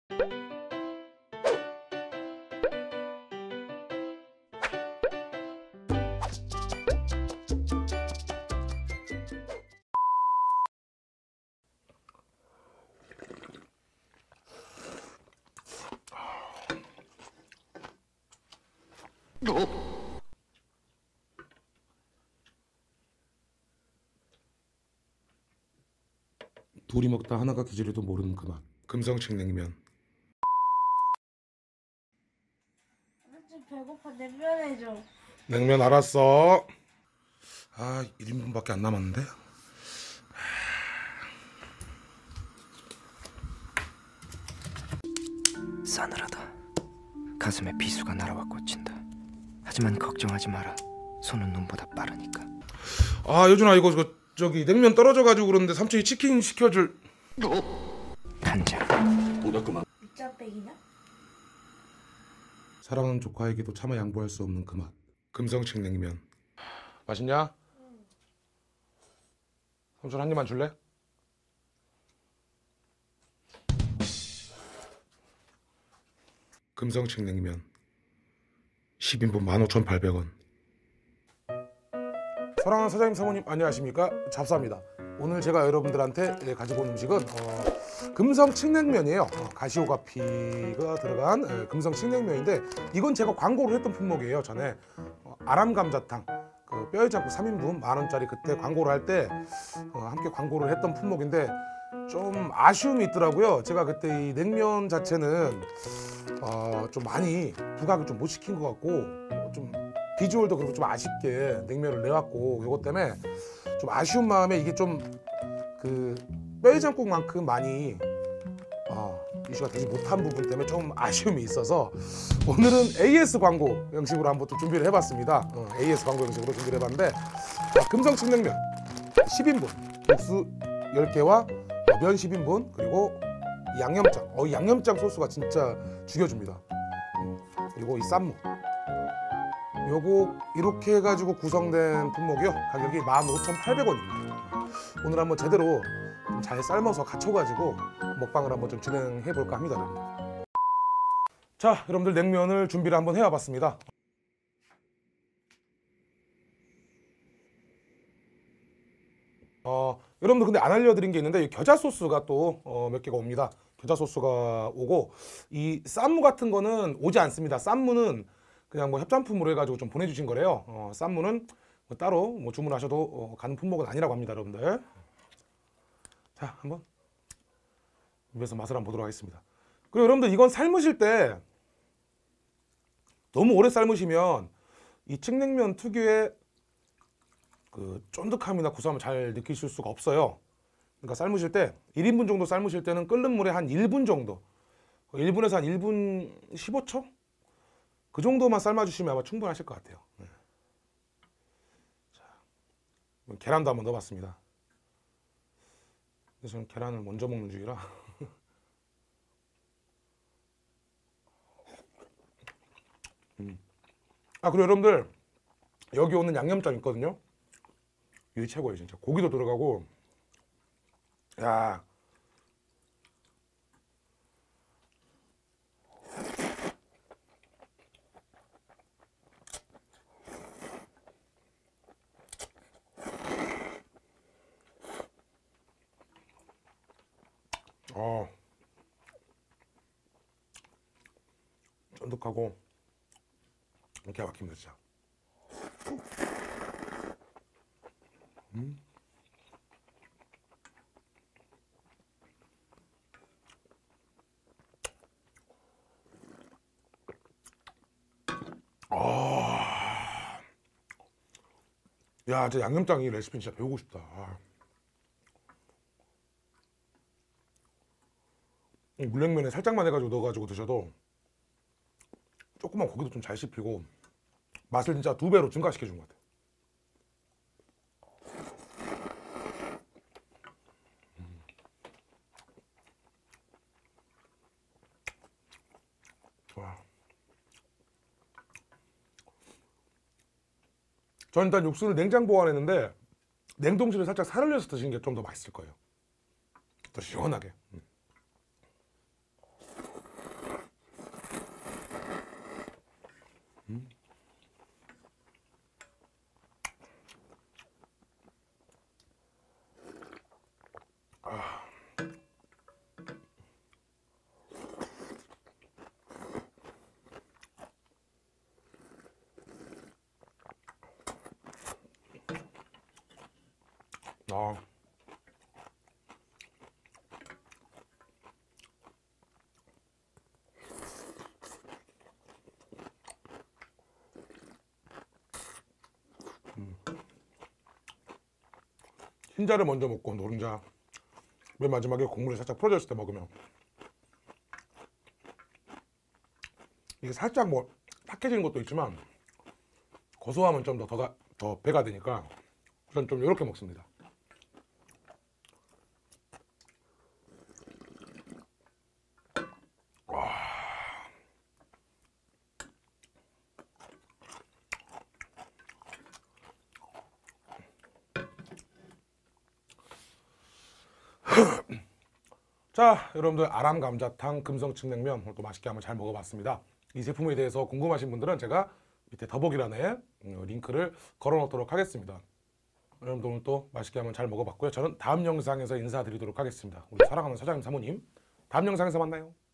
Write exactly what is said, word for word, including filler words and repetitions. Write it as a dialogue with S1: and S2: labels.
S1: 둘이 먹다 하나가 기절해도 모르는 그 맛. 금성식 냉면.
S2: 좀 배고파. 냉면 해줘.
S1: 냉면 알았어. 아, 일 인분밖에 안 남았는데.
S3: 싸늘하다. 가슴에 비수가 날아와 꽂힌다. 하지만 걱정하지 마라. 손은 눈보다 빠르니까.
S1: 아, 여준아, 이거 저, 저기 냉면 떨어져가지고 그러는데 삼촌이 치킨 시켜줄.
S3: 간장.
S2: 밑장 빼기냐?
S1: 사랑하는 조카에게도 차마 양보할 수 없는 그 맛. 금성식 냉면. 맛있냐? 응. 삼촌 한 입만 줄래? 금성식 냉면. 십 인분 만 오천팔백 원. 사랑하는 사장님, 사모님 안녕하십니까? 잡사입니다. 오늘 제가 여러분들한테 가지고 온 음식은 어, 금성칡냉면이에요. 어, 가시오가피가 들어간 에, 금성칡냉면인데 이건 제가 광고를 했던 품목이에요. 전에 어, 아람감자탕 그 뼈해장국 삼 인분 만 원짜리 그때 광고를 할 때 어, 함께 광고를 했던 품목인데 좀 아쉬움이 있더라고요. 제가 그때 이 냉면 자체는 어, 좀 많이 부각을 좀 못 시킨 것 같고 어, 좀 비주얼도 그렇고 좀 아쉽게 냉면을 내갖고 이것 때문에 좀 아쉬운 마음에 이게 좀 그 뼈해장국만큼 많이 어, 이슈가 되지 못한 부분 때문에 좀 아쉬움이 있어서 오늘은 에이에스 광고 형식으로 한번 또 준비를 해봤습니다. 어, 에이에스 광고 형식으로 준비를 해봤는데 어, 금성칡냉면 십 인분 국수 열 개와 어, 면 십 인분 그리고 이 양념장 어, 이 양념장 소스가 진짜 죽여줍니다. 음, 그리고 이 쌈무 요거 이렇게 해가지고 구성된 품목이요. 가격이 만 오천팔백 원입니다. 오늘 한번 제대로 좀 잘 삶아서 갖춰가지고 먹방을 한번 좀 진행해 볼까 합니다. 여러분들. 자, 여러분들 냉면을 준비를 한번 해와봤습니다. 어, 여러분들 근데 안 알려드린 게 있는데 이 겨자 소스가 또 몇 어, 개가 옵니다. 겨자 소스가 오고 이 쌈무 같은 거는 오지 않습니다. 쌈무는 그냥 뭐 협찬품으로 해가지고 좀 보내주신 거래요. 어, 쌈무는 뭐 따로 뭐 주문하셔도 어, 가는 품목은 아니라고 합니다, 여러분들. 자, 한번 입에서 맛을 한번 보도록 하겠습니다. 그리고 여러분들 이건 삶으실 때 너무 오래 삶으시면 이 칡냉면 특유의 그 쫀득함이나 구수함을 잘 느끼실 수가 없어요. 그러니까 삶으실 때 일 인분 정도 삶으실 때는 끓는 물에 한 일 분 정도, 일 분에서 한 일 분 십오 초? 그 정도만 삶아주시면 아마 충분하실 것 같아요. 네. 자, 계란도 한번 넣어봤습니다. 근데 저는 계란을 먼저 먹는 중이라. 음. 아, 그리고 여러분들 여기 오는 양념장 있거든요. 이게 최고예요, 진짜. 고기도 들어가고. 야. 어, 쫀득하고 이렇게 막힙니다, 진짜. 음. 아, 야, 진짜 양념장 이 레시피 진짜 배우고 싶다. 아. 물냉면에 살짝만 해가지고 넣어가지고 드셔도 조그만 고기도 좀 잘 씹히고 맛을 진짜 두 배로 증가시켜 준 것 같아요. 음. 와. 저는 일단 육수를 냉장 보관했는데 냉동실에 살짝 살을 내서 드시는 게 좀 더 맛있을 거예요. 더 시원하게. 음. 아. 음. 흰자를 먼저 먹고 노른자 맨 마지막에 국물이 살짝 풀어졌을 때 먹으면 이게 살짝 뭐 탁해지는 것도 있지만 고소함은 좀 더 더, 더 배가 되니까 저는 좀 이렇게 먹습니다. 와. 자, 여러분들 아람 감자탕 금성칡냉면 오늘 또 맛있게 한번 잘 먹어봤습니다. 이 제품에 대해서 궁금하신 분들은 제가 밑에 더보기란에 링크를 걸어 놓도록 하겠습니다. 여러분들 오늘 또 맛있게 한번 잘 먹어봤고요. 저는 다음 영상에서 인사드리도록 하겠습니다. 우리 사랑하는 사장님 사모님, 다음 영상에서 만나요.